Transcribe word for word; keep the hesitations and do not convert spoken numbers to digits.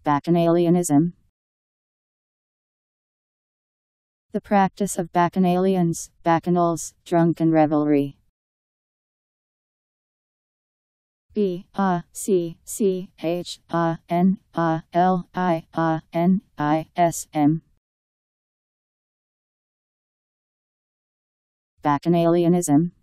Bacchanalianism. The practice of bacchanalians, bacchanals, drunken revelry. B A C C H A N A L I A N I S M. Bacchanalianism.